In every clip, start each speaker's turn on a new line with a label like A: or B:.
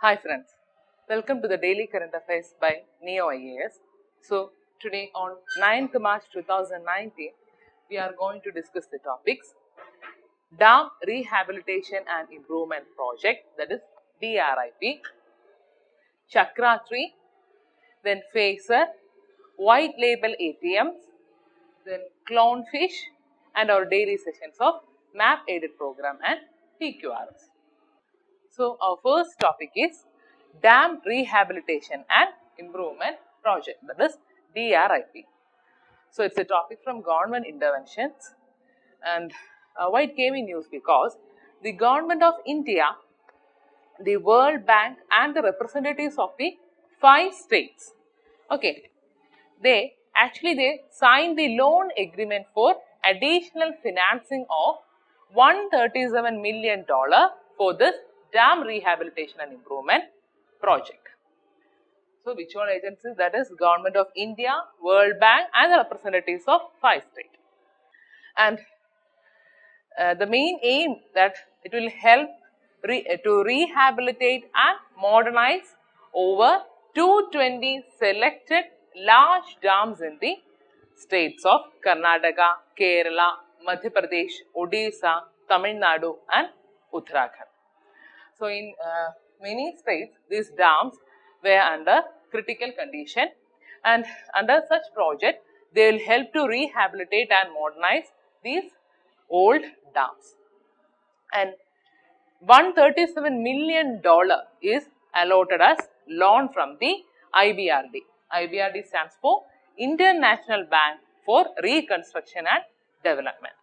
A: Hi friends, welcome to the Daily Current Affairs by Neo IAS. So today on 9th March 2019, we are going to discuss the topics Dam Rehabilitation and Improvement Project, that is DRIP, Chakra Tree, then Phaser, White Label ATMs, then Clownfish, and our daily sessions of Map Aided Program and PQRS. So our first topic is Dam Rehabilitation and Improvement Project, that is DRIP. So it's a topic from government interventions, and why it came in news because the government of India, the World Bank and the representatives of the 5 states, they signed the loan agreement for additional financing of $137 million for this Dam Rehabilitation and Improvement Project. So, which all agencies? That is Government of India, World Bank and the representatives of 5 states. And the main aim that it will help to rehabilitate and modernize over 220 selected large dams in the states of Karnataka, Kerala, Madhya Pradesh, Odisha, Tamil Nadu and Uttarakhand. So, in many states, these dams were under critical condition, and under such project, they will help to rehabilitate and modernize these old dams. And $137 million is allotted as loan from the IBRD. IBRD stands for International Bank for Reconstruction and Development.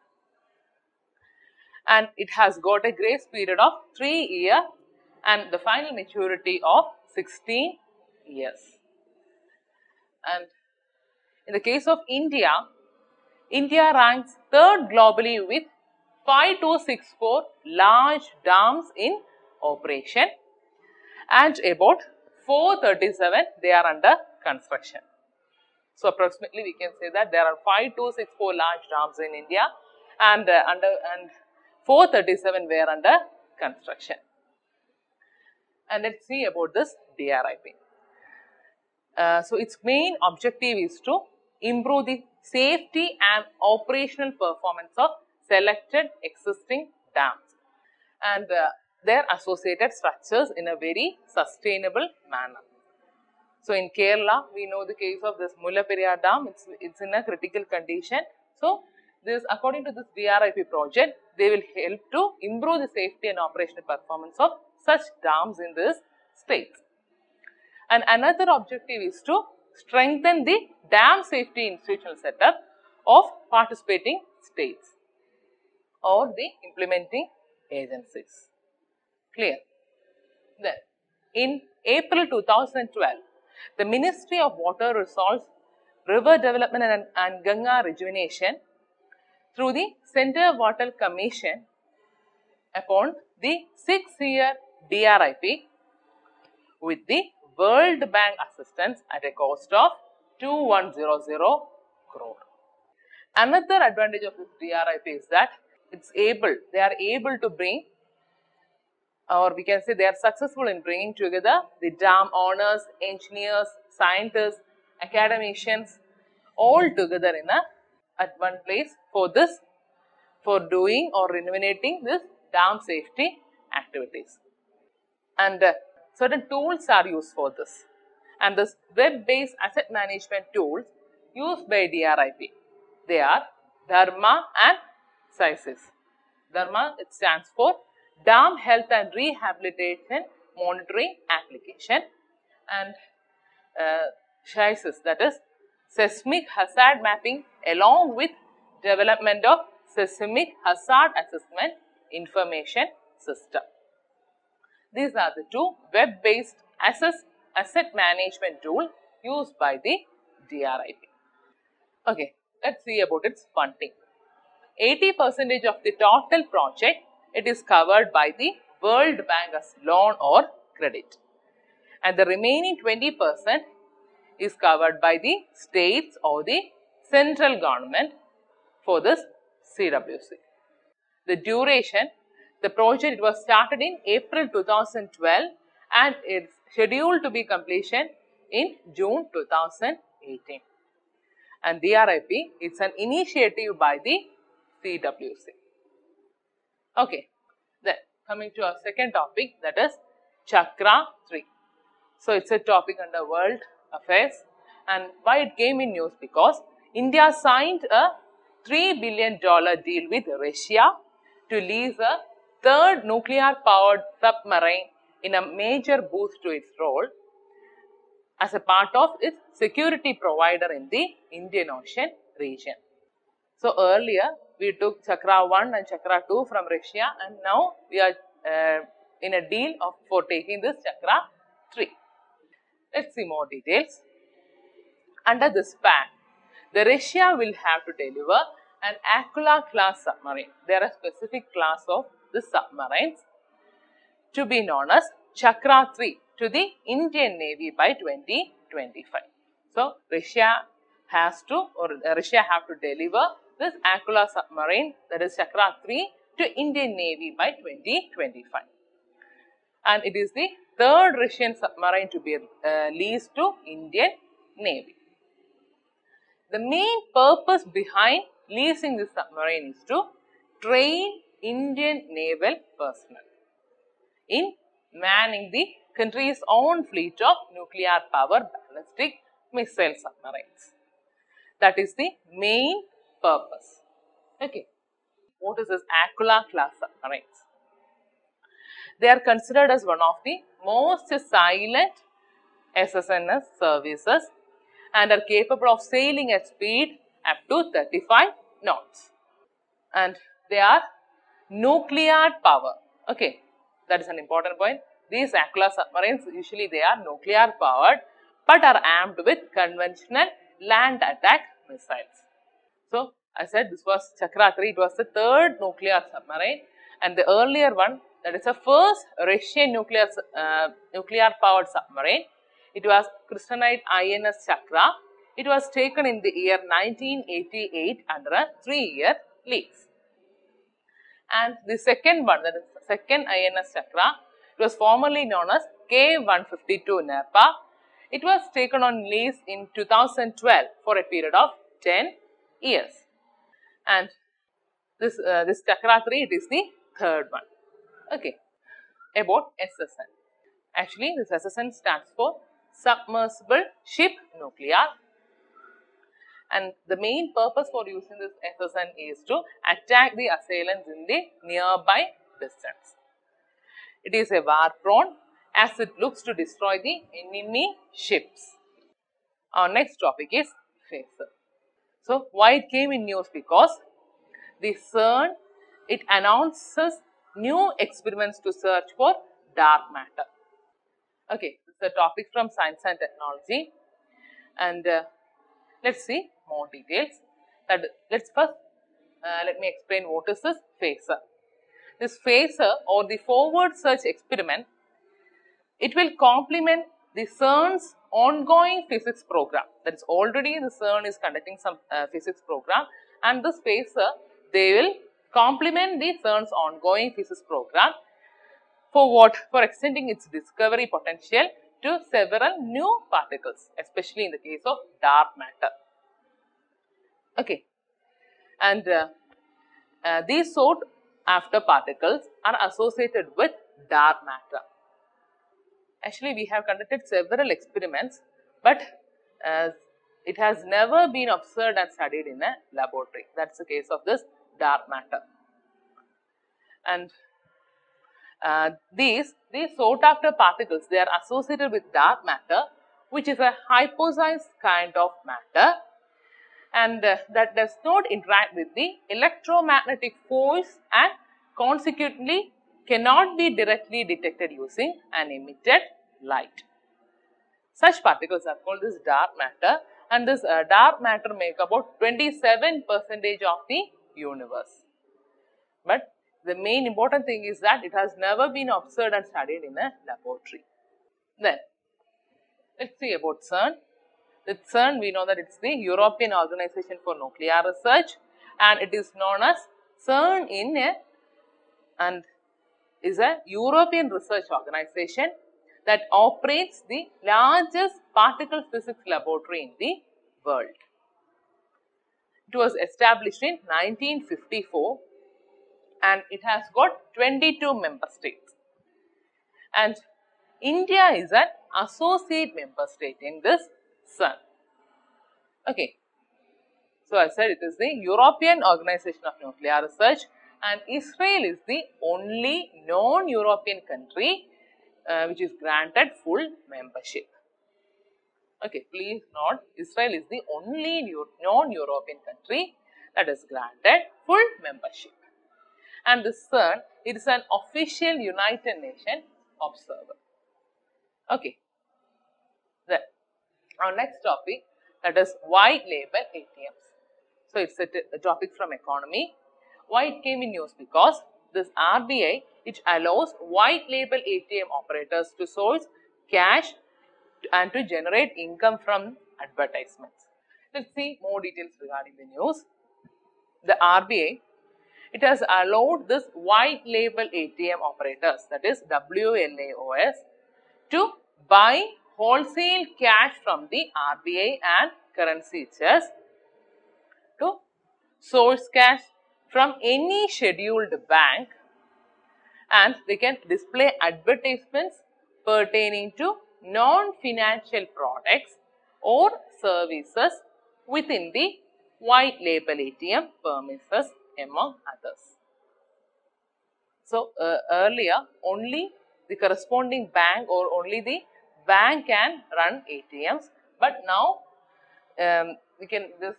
A: And it has got a grace period of 3 years and the final maturity of 16 years. And in the case of India, India ranks 3rd globally with 5264 large dams in operation, and about 437 they are under construction. So approximately we can say that there are 5264 large dams in India, and 437 were under construction. And let's see about this DRIP. So its main objective is to improve the safety and operational performance of selected existing dams and their associated structures in a very sustainable manner. So in Kerala, we know the case of this Mullaperiyar Dam, it's in a critical condition. So this, according to this DRIP project, they will help to improve the safety and operational performance of such dams in this states. And another objective is to strengthen the dam safety institutional setup of participating states or the implementing agencies. Clear? Then, in April 2012, the Ministry of Water Resources, River Development and Ganga Rejuvenation through the Centre Water Commission upon the 6-year DRIP with the World Bank assistance at a cost of 2100 crore. Another advantage of this DRIP is that they are able to bring, or we can say they are successful in bringing together the dam owners, engineers, scientists, academicians all together at one place for doing or renovating this dam safety activities. And certain tools are used for this. And this web-based asset management tools used by DRIP, they are Dharma and SISIS. Dharma, it stands for Dam Health and Rehabilitation Monitoring Application, and SISIS, that is Seismic Hazard Mapping along with development of Seismic Hazard Assessment Information System. These are the two web-based asset management tools used by the DRIP. Okay, let's see about its funding. 80% of the total project, it is covered by the World Bank as loan or credit. And the remaining 20% is covered by the states or the central government for this CWC. The duration, the project was started in April 2012 and it's scheduled to be completion in June 2018. And DRIP, it's an initiative by the CWC. Okay, then coming to our second topic, that is Chakra 3. So it's a topic under world affairs, and why it came in news because India signed a $3 billion deal with Russia to lease a third nuclear powered submarine in a major boost to its role as a part of its security provider in the Indian Ocean region. So earlier we took Chakra 1 and Chakra 2 from Russia, and now we are in a deal for taking this Chakra 3. Let's see more details. Under this pact, the Russia will have to deliver an Aquila class submarine. There are specific class of the submarines to be known as Chakra 3 to the Indian Navy by 2025. So Russia have to deliver this Aquila submarine, that is Chakra 3, to Indian Navy by 2025. And it is the third Russian submarine to be leased to Indian Navy. The main purpose behind leasing this submarine is to train Indian naval personnel in manning the country's own fleet of nuclear powered ballistic missile submarines. That is the main purpose. Okay. What is this Aquila class submarines? They are considered as one of the most silent SSNS services and are capable of sailing at speed up to 35 knots. And they are nuclear power. Okay, that is an important point. These Aquila submarines, usually they are nuclear powered but are armed with conventional land attack missiles. So, I said this was Chakra 3, it was the third nuclear submarine, and the earlier one, that is the first Russian nuclear powered submarine. It was Kryptonite INS Chakra. It was taken in the year 1988 under a 3-year lease. And the second one, that is the second INS Chakra, it was formerly known as K-152 Nerpa. It was taken on lease in 2012 for a period of 10 years. And this Chakra 3, it is the third one. Okay, about SSN. Actually, this SSN stands for Submersible Ship Nuclear. And the main purpose for using this SSN is to attack the assailants in the nearby distance. It is a war prone as it looks to destroy the enemy ships. Our next topic is phaser. So, why it came in news? Because the CERN, it announces new experiments to search for dark matter. Okay, this is a topic from Science and Technology, and let's see more details. Let's first let me explain what is this phaser. This phaser or the forward search experiment, it will complement the CERN's ongoing physics program. That is, already the CERN is conducting some physics program, and this phaser, they will complement the CERN's ongoing physics program. For what? For extending its discovery potential to several new particles, especially in the case of dark matter. Okay, and these sought after particles are associated with dark matter. Actually, we have conducted several experiments, but it has never been observed and studied in a laboratory. That's the case of this dark matter. And these sought after particles, they are associated with dark matter, which is a hyposized kind of matter, and that does not interact with the electromagnetic force and consequently cannot be directly detected using an emitted light. Such particles are called this dark matter, and this dark matter make about 27% of the universe. But the main important thing is that it has never been observed and studied in a laboratory. Then, let's see about CERN. With CERN, we know that it's the European Organization for Nuclear Research, and it is known as CERN and is a European research organization that operates the largest particle physics laboratory in the world. It was established in 1954 and it has got 22 member states. And India is an associate member state in this CERN. Okay. So, I said it is the European Organization of Nuclear Research and Israel is the only non-European country which is granted full membership. Okay, please note, Israel is the only non-European country that is granted full membership. And the CERN, it is an official United Nations observer. Okay. Then, our next topic, that is white label ATMs. So, it's a topic from economy. Why it came in news? Because this RBI, it allows white label ATM operators to source cash and to generate income from advertisements. Let's see more details regarding the news. The RBI, it has allowed this white label ATM operators, that is WLAOS, to buy wholesale cash from the RBI and currency exchange, to source cash from any scheduled bank, and they can display advertisements pertaining to non-financial products or services within the white label ATM premises, among others. So, earlier only the corresponding bank or only the bank can run ATMs, but now we can this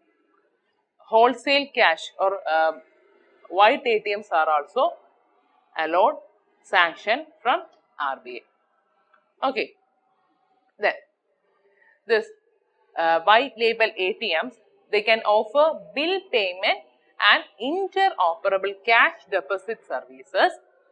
A: wholesale cash or white ATMs are also allowed, sanctioned from RBI. Okay. Then this white label ATMs, they can offer bill payment and interoperable cash deposit services.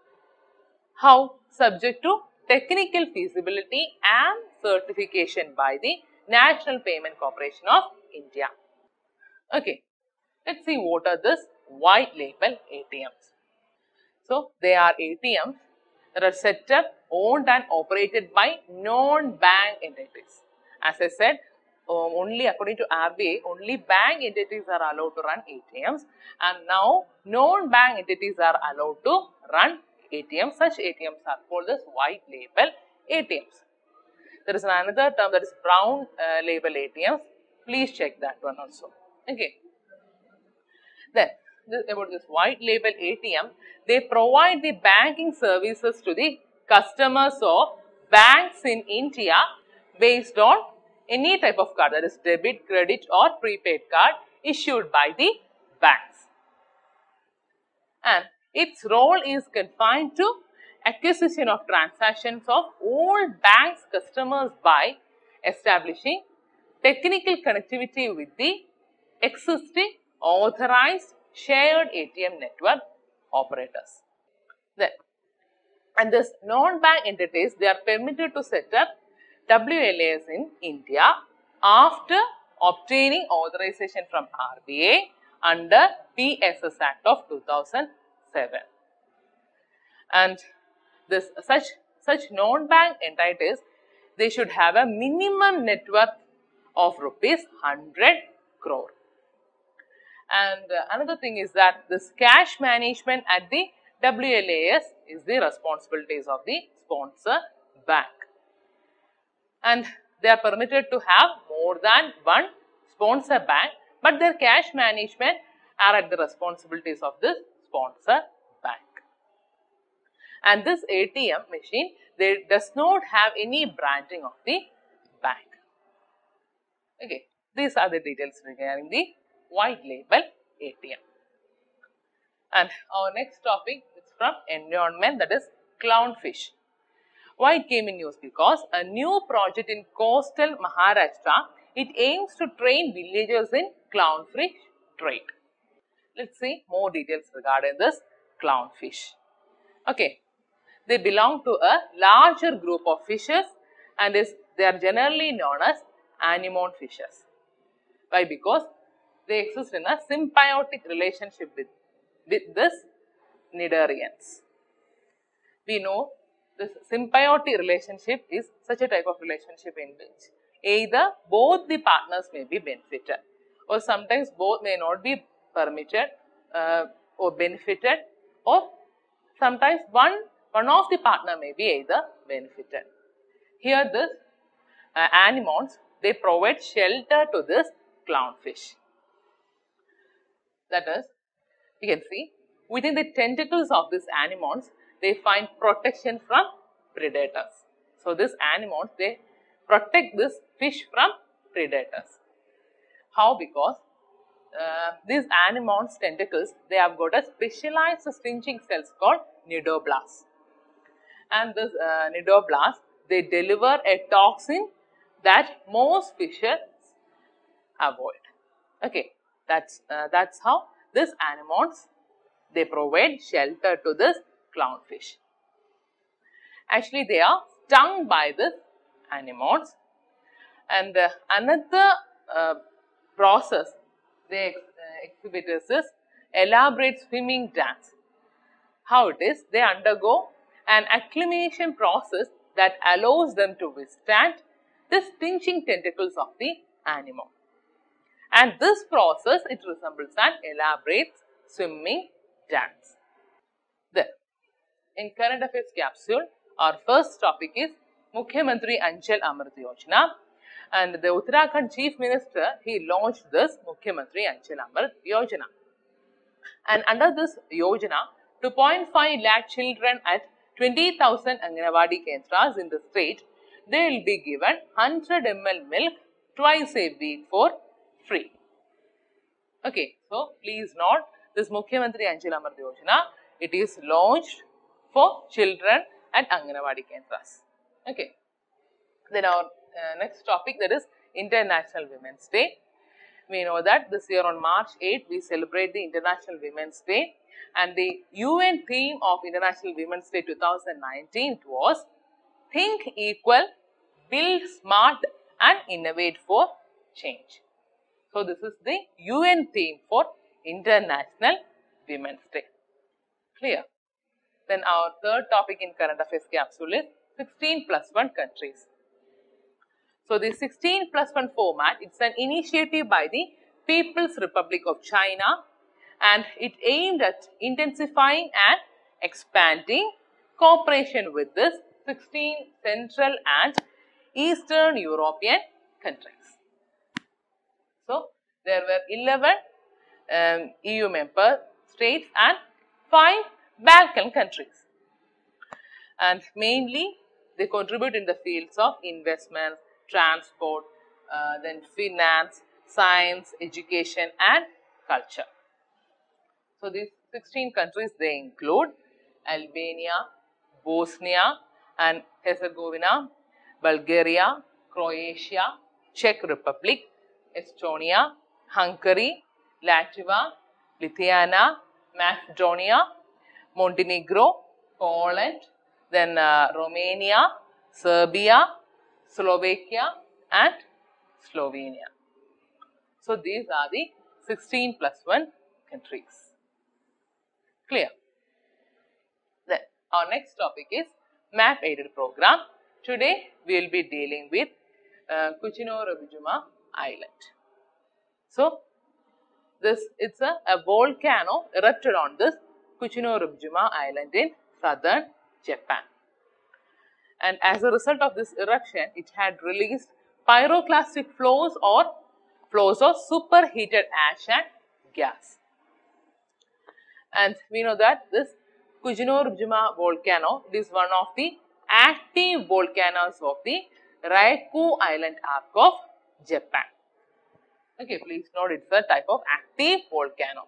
A: How? Subject to technical feasibility and certification by the National Payment Corporation of India. Okay. Let's see what are this white label ATMs. So, they are ATMs that are set up, owned and operated by non-bank entities. As I said, only according to RBI, only bank entities are allowed to run ATMs, and now non-bank entities are allowed to run ATMs. Such ATMs are called as white label ATMs. There is another term, that is brown label ATMs. Please check that one also. Okay. Then, about this white label ATM, they provide the banking services to the customers of banks in India based on any type of card, that is debit, credit or prepaid card issued by the banks. And its role is confined to acquisition of transactions of all banks' customers by establishing technical connectivity with the existing authorized shared ATM network operators. Then, and this non-bank entities, they are permitted to set up WLAs in India after obtaining authorization from RBI under PSS Act of 2007. And this such non-bank entities, they should have a minimum net worth of rupees 100 crore. And another thing is that this cash management at the WLAS is the responsibilities of the sponsor bank. And they are permitted to have more than one sponsor bank, but their cash management are at the responsibilities of this sponsor bank. And this ATM machine, they does not have any branding of the bank. Okay, these are the details regarding the white label ATM. And our next topic is from environment, that is clownfish. Why it came in news? Because a new project in coastal Maharashtra, it aims to train villagers in clownfish trade. Let's see more details regarding this clownfish. Okay, they belong to a larger group of fishes and they are generally known as anemone fishes. Why? Because they exist in a symbiotic relationship with this cnidarians. We know this symbiotic relationship is such a type of relationship in which either both the partners may be benefited, or sometimes both may not be permitted or benefited, or sometimes one of the partner may be either benefited. Here this anemones, they provide shelter to this clownfish. That is, you can see within the tentacles of these anemones, they find protection from predators. So these anemones, they protect this fish from predators. How? Because these anemones tentacles, they have got a specialized stinging cells called nidoblasts. And this nidoblasts, they deliver a toxin that most fishes avoid. Okay, that's how these anemones, they provide shelter to this clownfish. Actually, they are stung by the anemones, and another process they exhibit is this elaborate swimming dance. How it is? They undergo an acclimation process that allows them to withstand the stinging tentacles of the anemone. And this process, it resembles an elaborate swimming dance. Then, in current affairs capsule, our first topic is Mukhyamantri Anchal Amrit Yojana, and the Uttarakhand Chief Minister, he launched this Mukhyamantri Anchal Amrit Yojana. And under this Yojana, 2.5 lakh children at 20,000 Anganwadi Kendras in the state, they will be given 100 ml milk twice a week for free. Okay, so please note this Mukhyamantri Anchal Amrit Yojana, it is launched for children at Anganwadi Kendras. Okay, then our next topic, that is International Women's Day. We know that this year on March 8, we celebrate the International Women's Day, and the UN theme of International Women's Day 2019 was Think Equal, Build Smart and Innovate for Change. So, this is the UN theme for International Women's Day. Clear? Then our third topic in current affairs capsule is 16+1 countries. So, the 16+1 format, it's an initiative by the People's Republic of China, and it aimed at intensifying and expanding cooperation with this 16 Central and Eastern European countries. So, there were 11 EU member states and 5 Balkan countries, and mainly they contribute in the fields of investment, transport, then finance, science, education and culture. So, these 16 countries, they include Albania, Bosnia and Herzegovina, Bulgaria, Croatia, Czech Republic, Estonia, Hungary, Latvia, Lithuania, Macedonia, Montenegro, Poland, then Romania, Serbia, Slovakia and Slovenia. So, these are the 16+1 countries. Clear? Then, our next topic is map aided program. Today, we will be dealing with Kuchinoorabijuma Island. So, it's a volcano erupted on this Kuchinoorabijuma Island in southern Japan. And as a result of this eruption, it had released pyroclastic flows of superheated ash and gas. And we know that this Kuchinoorabijuma volcano is one of the active volcanoes of the Ryukyu Island arc of Japan. Okay, please note it's a type of active volcano.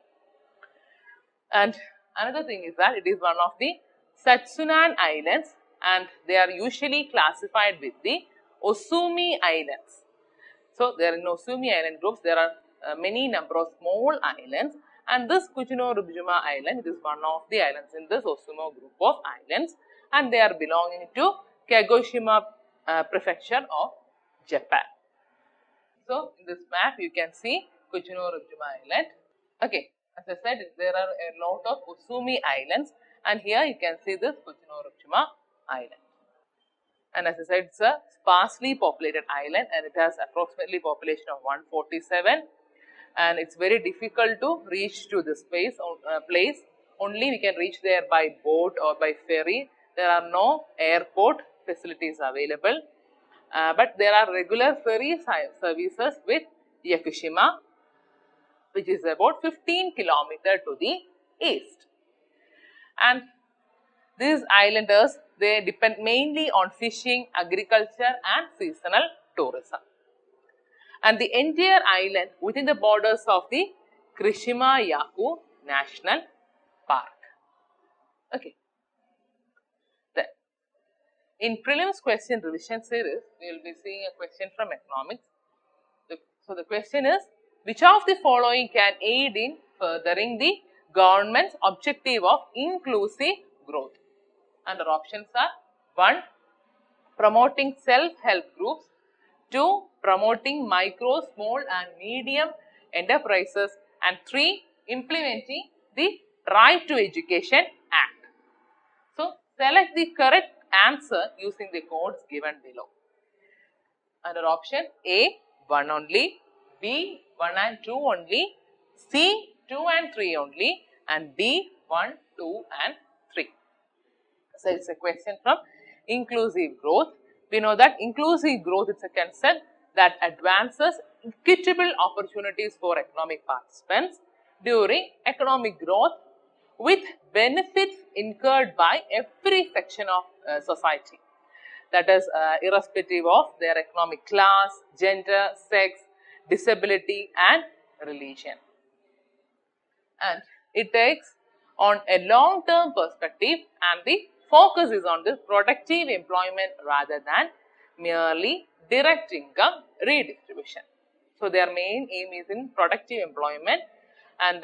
A: And another thing is that it is one of the Satsunan Islands, and they are usually classified with the Osumi Islands. So, there are no Osumi Island groups, there are many number of small islands, and this Kuchinoorabijuma Island is one of the islands in this Osumo group of islands, and they are belonging to Kagoshima prefecture of Japan. So, in this map you can see Kuchinoorabijuma Island. Okay, as I said, there are a lot of Osumi Islands, and here you can see this Kuchinoorabijuma island. And as I said, it's a sparsely populated island and it has approximately population of 147, and it's very difficult to reach to this place. Only we can reach there by boat or by ferry. There are no airport facilities available, but there are regular ferry services with Yakushima, which is about 15 kilometers to the east. And these islanders, they depend mainly on fishing, agriculture and seasonal tourism. And the entire island within the borders of the Krishima-Yaku National Park. Okay. Then, in prelims question revision series, we will be seeing a question from economics. So, the question is, which of the following can aid in furthering the government's objective of inclusive growth? And our options are 1. Promoting self-help groups, 2. Promoting micro, small and medium enterprises, and 3. Implementing the Right to Education Act. So, select the correct answer using the codes given below. Under option A, 1 only, B, 1 and 2 only, C, 2 and 3 only, and D, 1, 2 and 3. So, it's a question from inclusive growth. We know that inclusive growth is a concept that advances equitable opportunities for economic participants during economic growth with benefits incurred by every section of society. That is irrespective of their economic class, gender, sex, disability and religion. And it takes on a long-term perspective and the focus is on the productive employment rather than merely direct income redistribution. So, their main aim is in productive employment and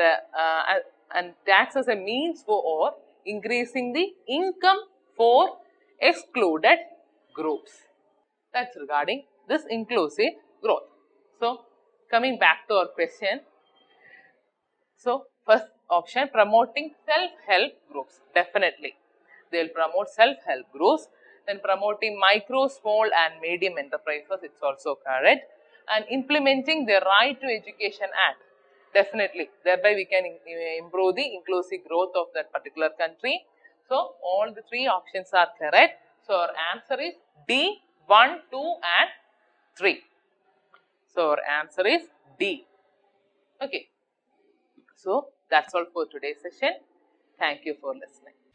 A: tax as a means for increasing the income for excluded groups. That's regarding this inclusive growth. So, coming back to our question. So, first option, promoting self-help groups. Definitely, they will promote self-help groups. Then promoting micro, small and medium enterprises, it's also correct. And implementing the Right to Education Act. Definitely, thereby we can improve the inclusive growth of that particular country. So, all the 3 options are correct. So, our answer is D, 1, 2 and 3. So, our answer is D. Okay. So, that's all for today's session. Thank you for listening.